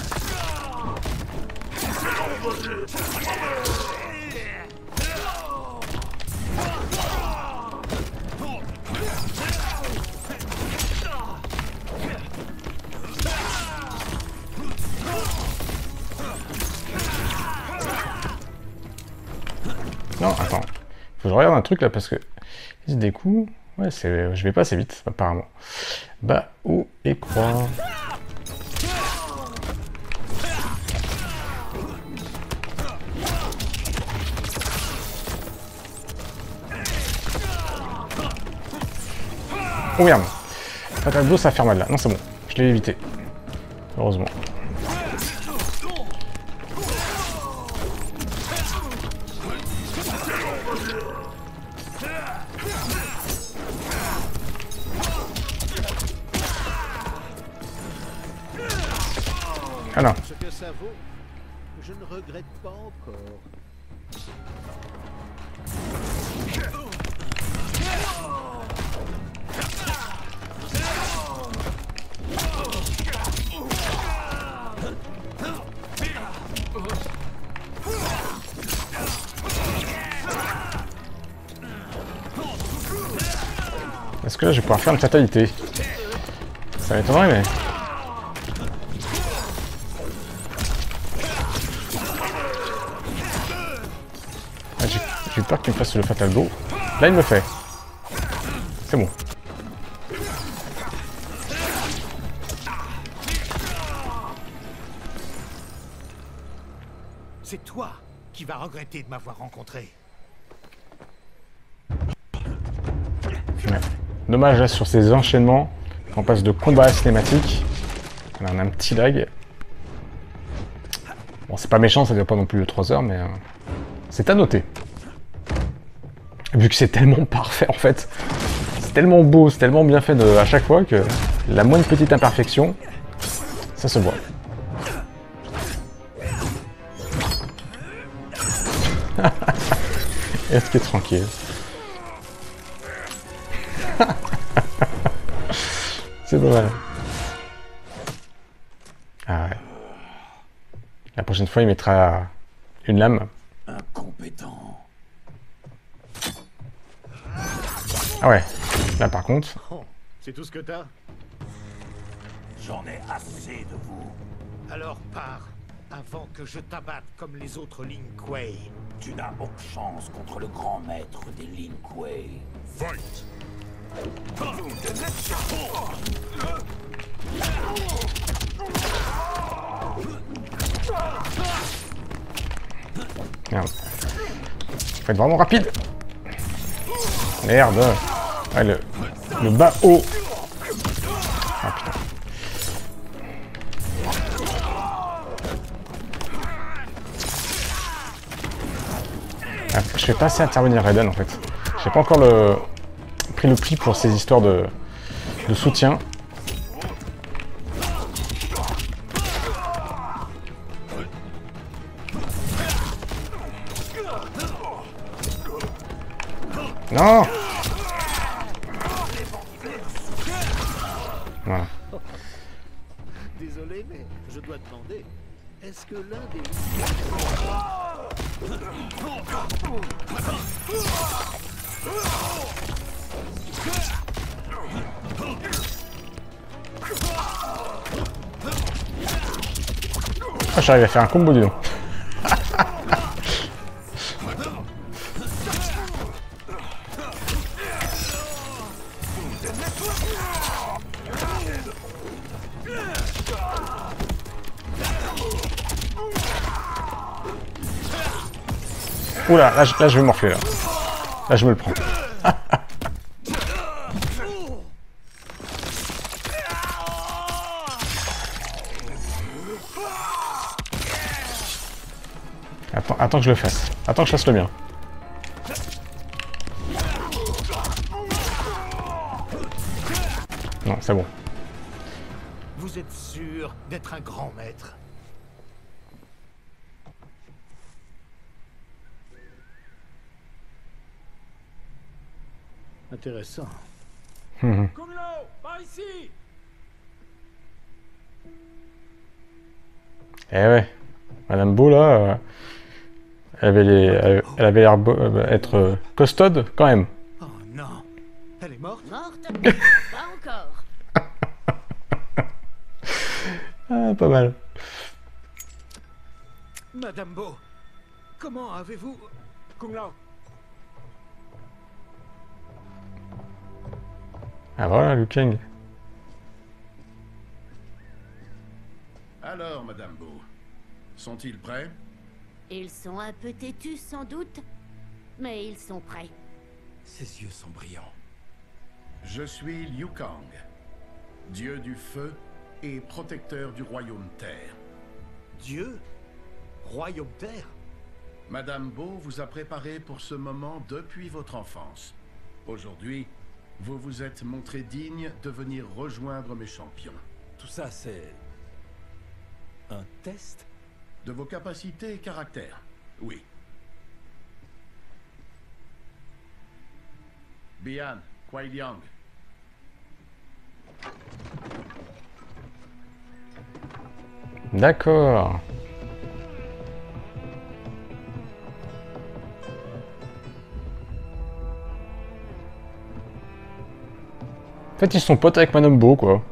Non, attends. Faut que je regarde un truc là parce que... Des coups... Ouais, c'est... Je vais pas assez vite, apparemment. Bah, où et quoi? Oh merde! Fatal Blow, ça va faire mal là. Non, c'est bon. Je l'ai évité. Heureusement. Ah non. Ce que ça vaut, je ne regrette pas encore. Est-ce que là je vais pouvoir faire une fatalité? Ça m'étonnerait mais... Ah, j'ai peur qu'il me fasse le Fatal Blow. Là il me le fait. C'est bon. C'est toi qui vas regretter de m'avoir rencontré. Ouais. Dommage là sur ces enchaînements, on passe de combat à cinématique. Là, on a un petit lag. Bon c'est pas méchant, ça dure pas non plus 3 heures, mais c'est à noter. Vu que c'est tellement parfait en fait. C'est tellement beau, c'est tellement bien fait à chaque fois que la moindre petite imperfection, ça se voit. Est-ce qu'il est tranquille? C'est pas mal. Ah ouais. La prochaine fois, il mettra une lame. Incompétent. Ah ouais. Là, par contre... Oh, c'est tout ce que t'as? J'en ai assez de vous. Alors pars, avant que je t'abatte comme les autres Lin Kuei. Tu n'as aucune chance contre le grand maître des Lin Kuei. Fight. Merde. Faut être vraiment rapide. Merde. Ouais, le bas haut. Ah putain. Ah, je fais pas assez intervenir Raiden en fait. J'ai pas encore pris le pli pour ces histoires de soutien. Non. Voilà. Désolé, mais je dois demander, est-ce que l'un des... Ah, j'arrive à faire un combo, dis donc. Oula, là je vais morfler là. Là je me le prends. Attends que je le fasse. Attends que je fasse le mien. Non, c'est bon. Vous êtes sûr d'être un grand maître? Intéressant. Kung Lao, par ici! Eh ouais. Madame Beau, là, elle avait l'air être costaude, quand même. Oh non. Elle est morte? Morte? Pas encore. Ah, pas mal. Madame Beau, comment avez-vous... Kung Lao! Ah voilà, Liu Kang. Alors, Madame Beau, sont-ils prêts? Ils sont un peu têtus sans doute, mais ils sont prêts. Ses yeux sont brillants. Je suis Liu Kang, dieu du feu et protecteur du royaume Terre. Dieu? Royaume Terre? Madame Beau vous a préparé pour ce moment depuis votre enfance. Aujourd'hui, vous vous êtes montré digne de venir rejoindre mes champions. Tout ça, c'est... un test? De vos capacités et caractères, oui. Bian, Kuai Liang. D'accord. En fait, ils sont potes avec Madame Beau, quoi.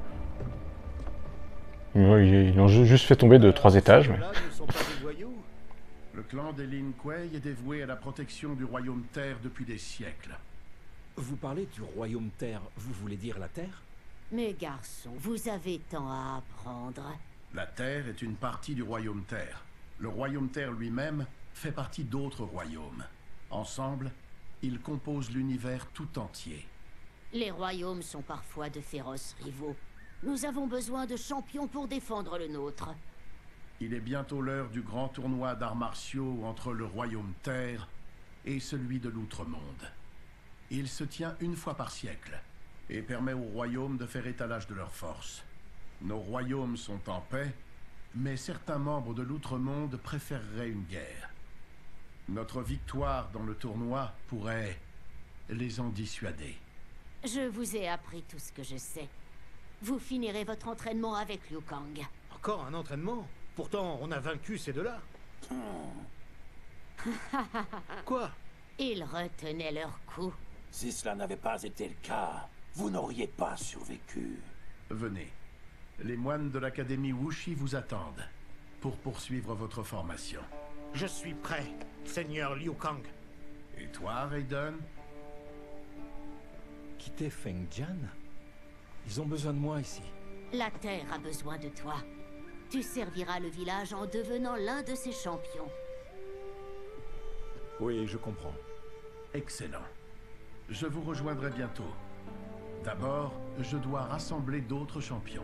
Ils ont juste fait tomber de 3 étages, mais... Là, ne sont pas des voyous? Le clan des Lin Kuei est dévoué à la protection du royaume Terre depuis des siècles. Vous parlez du royaume Terre, vous voulez dire la Terre? Mes garçons, vous avez tant à apprendre. La Terre est une partie du royaume Terre. Le royaume Terre lui-même fait partie d'autres royaumes. Ensemble, ils composent l'univers tout entier. Les royaumes sont parfois de féroces rivaux. Nous avons besoin de champions pour défendre le nôtre. Il est bientôt l'heure du grand tournoi d'arts martiaux entre le royaume Terre et celui de l'Outre-Monde. Il se tient une fois par siècle et permet aux royaumes de faire étalage de leurs forces. Nos royaumes sont en paix, mais certains membres de l'Outre-Monde préféreraient une guerre. Notre victoire dans le tournoi pourrait les en dissuader. Je vous ai appris tout ce que je sais. Vous finirez votre entraînement avec Liu Kang. Encore un entraînement? Pourtant, on a vaincu ces deux-là. Quoi? Ils retenaient leur coup. Si cela n'avait pas été le cas, vous n'auriez pas survécu. Venez. Les moines de l'Académie Wuxi vous attendent pour poursuivre votre formation. Je suis prêt, Seigneur Liu Kang. Et toi, Raiden? Quitter Feng Jian? Ils ont besoin de moi ici. La Terre a besoin de toi. Tu serviras le village en devenant l'un de ses champions. Oui, je comprends. Excellent. Je vous rejoindrai bientôt. D'abord, je dois rassembler d'autres champions.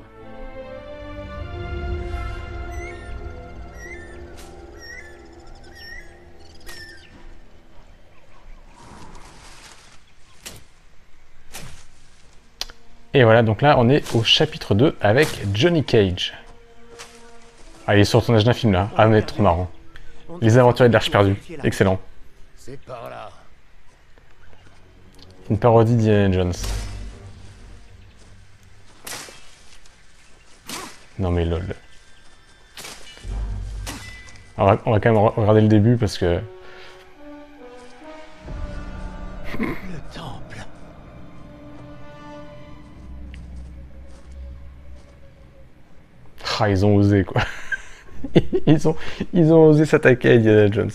Et voilà, donc là, on est au chapitre 2 avec Johnny Cage. Ah, il est sur le tournage d'un film, là. Ah, mais trop marrant. Les aventuriers de l'Arche perdue. Excellent. C'est par là. Une parodie d'Indiana Jones. Non mais lol. Alors, on va quand même regarder le début parce que... Le temple. Ah, ils ont osé quoi. ils ont osé s'attaquer à Indiana Jones.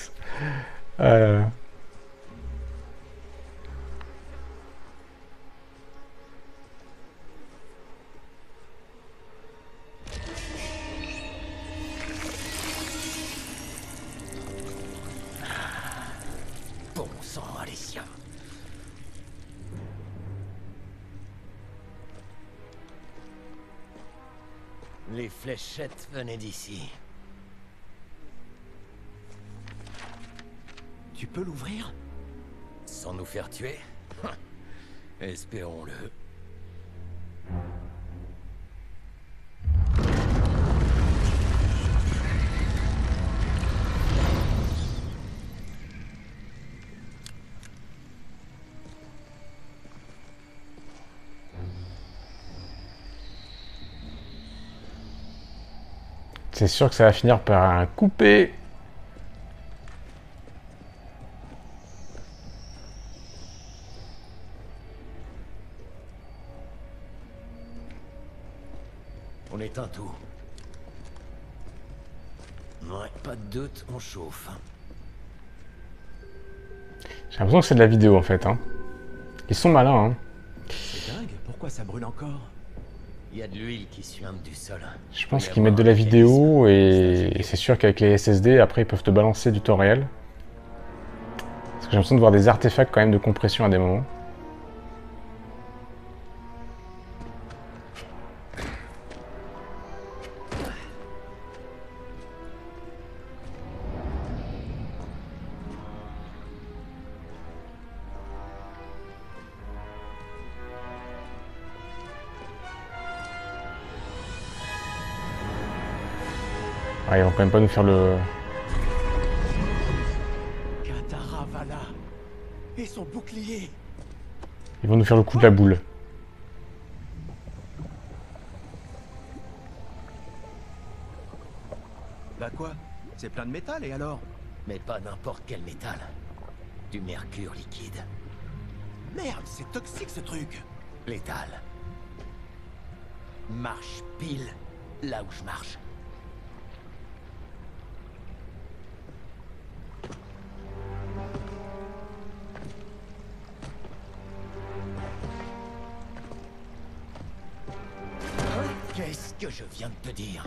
Bon sang, Alicia. Les fléchettes venaient d'ici. Tu peux l'ouvrir? Sans nous faire tuer? Espérons-le. C'est sûr que ça va finir par un coupé. On éteint tout. Ouais, pas de doute, on chauffe. J'ai l'impression que c'est de la vidéo en fait. Hein. Ils sont malins. Hein. C'est dingue, pourquoi ça brûle encore? Il y a de l'huile qui suinte du sol. Je pense qu'ils mettent de la vidéo et c'est sûr qu'avec les SSD, après ils peuvent te balancer du temps réel. Parce que j'ai l'impression de voir des artefacts quand même de compression à des moments. Ah, ils vont quand même pas nous faire le... Kataravala et son bouclier. Ils vont nous faire le coup de la boule. Bah quoi? C'est plein de métal et alors? Mais pas n'importe quel métal. Du mercure liquide. Merde, c'est toxique ce truc. Létal. Marche pile là où je marche. Qu'est-ce que je viens de te dire?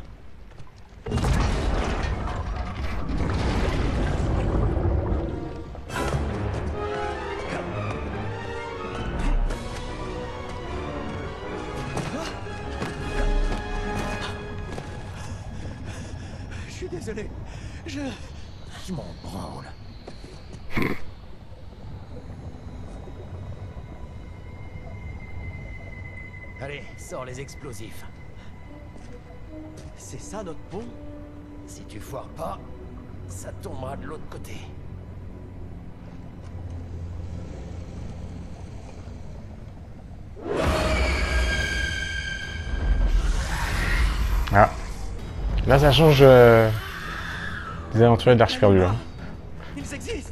Je suis désolé. Je m'en branle. Allez, sors les explosifs. C'est ça notre pont? Si tu foires pas, ça tombera de l'autre côté. Ah. Là ça change des aventuriers de l'Arche perdue. Hein. Ils existent.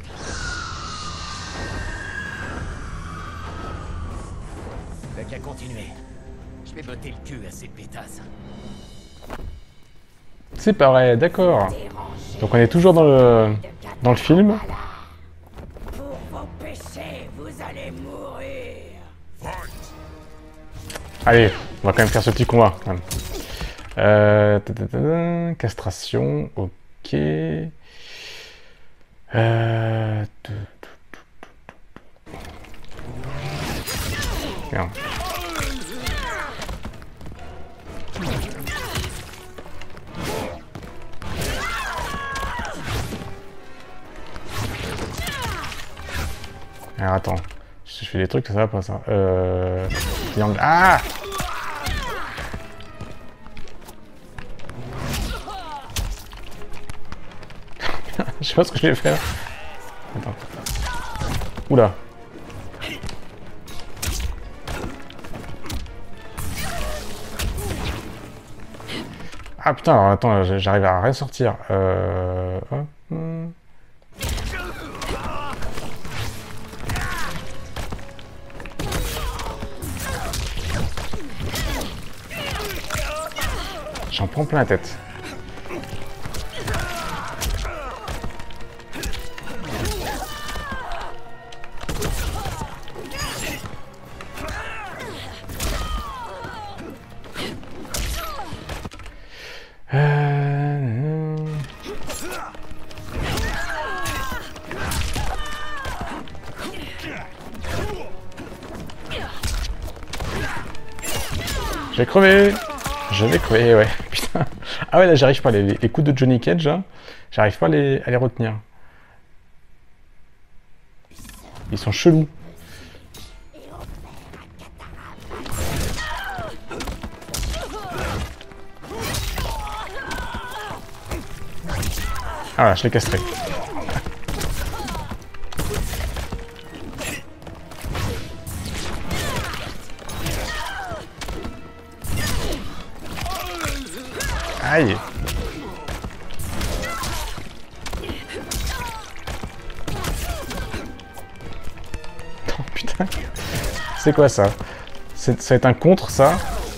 T'as qu'à continuer. Je vais botter le cul à ces pétasses. C'est pareil, d'accord. Donc on est toujours dans le film. Pour vos péchés, vous allez mourir. Allez, on va quand même faire ce petit combat. Quand même. Castration, ok. Merde. Alors attends, si je fais des trucs, ça va pas ça. Triangle. Ah! Je sais pas ce que je vais faire. Attends. Oula. Ah putain, alors attends, j'arrive à rien sortir. Hop. J'en prends plein la tête. Je vais crever. Je vais crever, ouais. Putain. Ah ouais, là, j'arrive pas. Les coups de Johnny Cage, là, j'arrive pas à les retenir. Ils sont chelous. Ah là, je l'ai castré. Aïe. Oh putain. C'est quoi ça? Ça va être un contre, ça?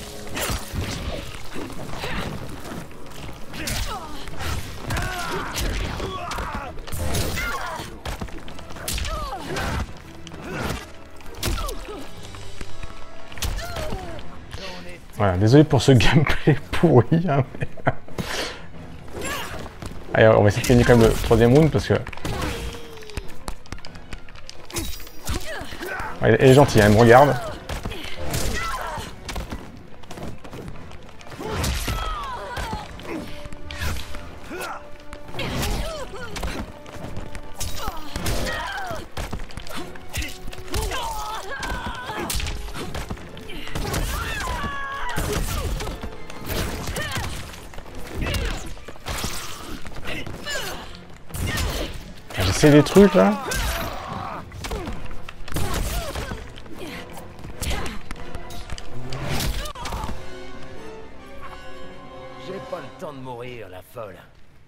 Voilà, désolé pour ce gameplay pourri, hein, mais... Allez, on va essayer de gagner quand même le troisième round parce que... Ouais, elle est gentille, hein, elle me regarde. J'essaie des trucs là. J'ai pas le temps de mourir, la folle.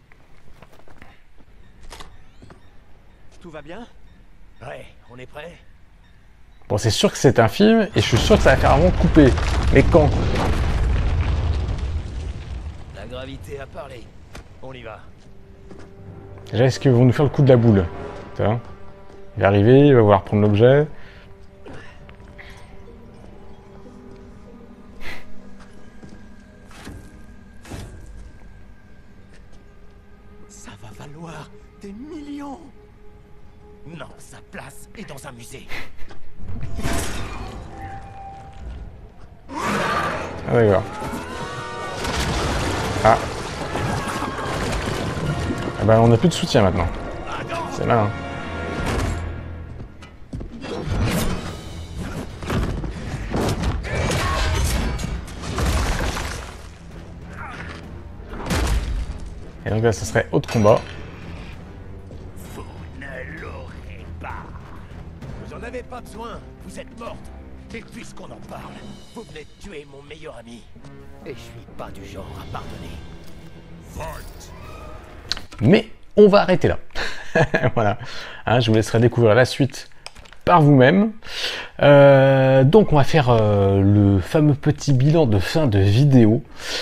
Tout va bien? Ouais, on est prêt? Bon, c'est sûr que c'est un film et je suis sûr que ça va faire avant couper. Mais quand? La gravité a parlé. On y va. Déjà, est-ce qu'ils vont nous faire le coup de la boule? Putain. Il va arriver, il va vouloir prendre l'objet. Ça va valoir des millions. Non, sa place est dans un musée. Ah d'accord. Ah. Ah bah on n'a plus de soutien maintenant. C'est malin. Et donc là, ça serait haut de combat. Vous ne l'aurez pas. Vous en avez pas besoin. Vous êtes morte. Et puisqu'on en parle, vous venez de tuer mon meilleur ami. Et je suis pas du genre à pardonner. Fight. Mais on va arrêter là. Voilà. Hein, je vous laisserai découvrir la suite par vous-même. Donc on va faire le fameux petit bilan de fin de vidéo.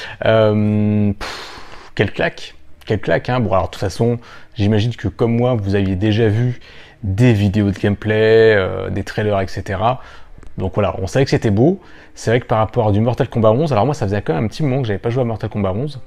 Quelle claque. Quelle claque, hein. Bon alors de toute façon, j'imagine que comme moi, vous aviez déjà vu des vidéos de gameplay, des trailers, etc. Donc voilà, on savait que c'était beau. C'est vrai que par rapport à du Mortal Kombat 11, alors moi ça faisait quand même un petit moment que j'avais pas joué à Mortal Kombat 11.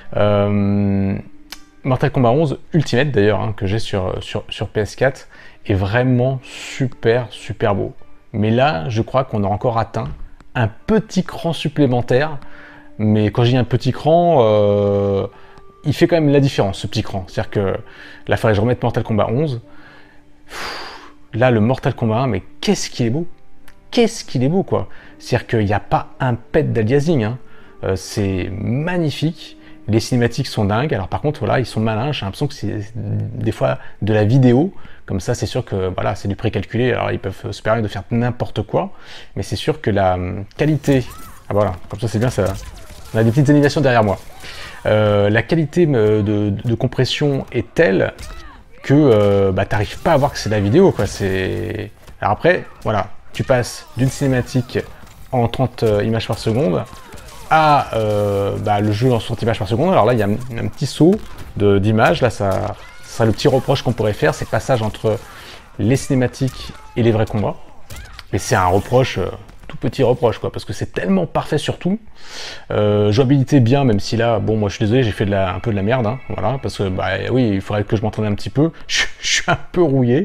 Mortal Kombat 11 Ultimate d'ailleurs, hein, que j'ai sur PS4, est vraiment super beau. Mais là, je crois qu'on a encore atteint un petit cran supplémentaire. Mais quand je dis un petit cran, il fait quand même la différence, ce petit cran. C'est-à-dire que là, il fallait que je remette Mortal Kombat 11. Là, le Mortal Kombat 1, mais qu'est-ce qu'il est beau! Qu'est-ce qu'il est beau, quoi! C'est-à-dire qu'il n'y a pas un pet d'aliasing, hein. C'est magnifique. Les cinématiques sont dingues. Alors par contre, voilà, ils sont malins. J'ai l'impression que c'est des fois de la vidéo. Comme ça, c'est sûr que voilà, c'est du précalculé. Alors ils peuvent se permettre de faire n'importe quoi. Mais c'est sûr que la qualité... Ah voilà, comme ça c'est bien, ça... on a des petites animations derrière moi. La qualité de compression est telle que t'arrives pas à voir que c'est de la vidéo, quoi. Alors après, voilà, tu passes d'une cinématique en 30 images par seconde à le jeu en 60 images par seconde. Alors là, il y a un petit saut d'images. Là, ça sera le petit reproche qu'on pourrait faire, c'est le passage entre les cinématiques et les vrais combats. Mais c'est un reproche, tout petit reproche, quoi, parce que c'est tellement parfait sur tout. Jouabilité bien, même si là, bon, moi je suis désolé, j'ai fait un peu de la merde, hein, voilà, parce que, oui, il faudrait que je m'entraîne un petit peu. Je suis un peu rouillé.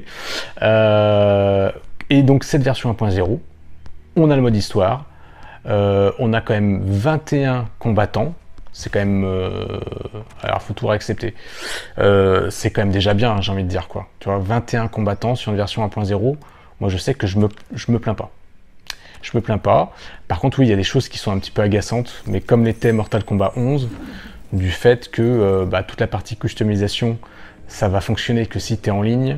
Et donc, cette version 1.0, on a le mode histoire. On a quand même 21 combattants, c'est quand même... alors, faut tout réaccepter. C'est quand même déjà bien, hein, j'ai envie de dire, quoi. Tu vois, 21 combattants sur une version 1.0, moi je sais que je me plains pas. Je me plains pas. Par contre, oui, il y a des choses qui sont un petit peu agaçantes, mais comme l'était Mortal Kombat 11, du fait que toute la partie customisation, ça va fonctionner que si tu es en ligne.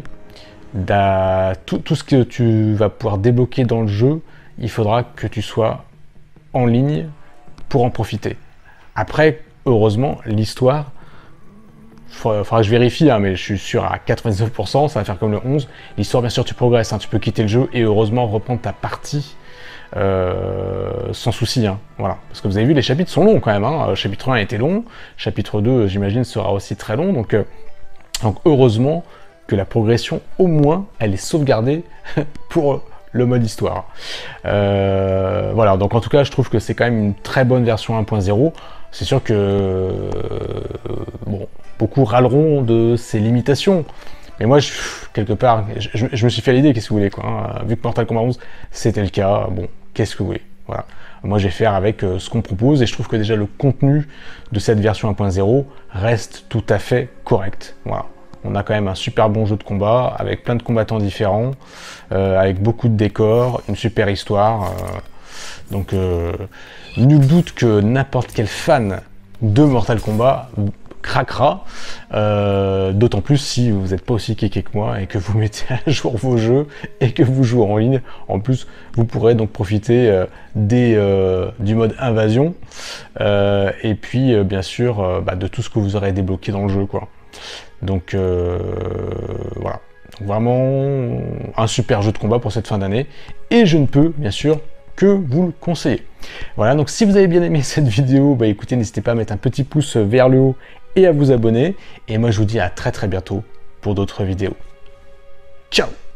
Tout ce que tu vas pouvoir débloquer dans le jeu, il faudra que tu sois en ligne pour en profiter. Après, heureusement, l'histoire, faudra que je vérifie, hein, mais je suis sûr à 99%, ça va faire comme le 11. L'histoire, bien sûr, tu progresses, hein, tu peux quitter le jeu et heureusement reprendre ta partie sans souci, hein, voilà. Parce que vous avez vu, les chapitres sont longs quand même, hein. Chapitre 1 a été long, chapitre 2, j'imagine, sera aussi très long, donc heureusement que la progression, au moins, elle est sauvegardée pour le mode histoire. Voilà, donc en tout cas, je trouve que c'est quand même une très bonne version 1.0. C'est sûr que bon, beaucoup râleront de ses limitations. Mais moi, quelque part, je me suis fait à l'idée, qu'est-ce que vous voulez, quoi, hein. Vu que Mortal Kombat 11, c'était le cas, bon, qu'est-ce que vous voulez, voilà. Moi, je vais faire avec ce qu'on propose, et je trouve que déjà le contenu de cette version 1.0 reste tout à fait correct, voilà. On a quand même un super bon jeu de combat, avec plein de combattants différents, avec beaucoup de décors, une super histoire. Donc, nul doute que n'importe quel fan de Mortal Kombat craquera, d'autant plus si vous n'êtes pas aussi kéké que moi et que vous mettez à jour vos jeux et que vous jouez en ligne. En plus, vous pourrez donc profiter du mode invasion et puis bien sûr de tout ce que vous aurez débloqué dans le jeu, quoi. Donc voilà, donc, vraiment un super jeu de combat pour cette fin d'année et je ne peux bien sûr que vous le conseiller. Voilà, donc si vous avez bien aimé cette vidéo, écoutez, n'hésitez pas à mettre un petit pouce vers le haut et à vous abonner. Et moi je vous dis à très bientôt pour d'autres vidéos. Ciao!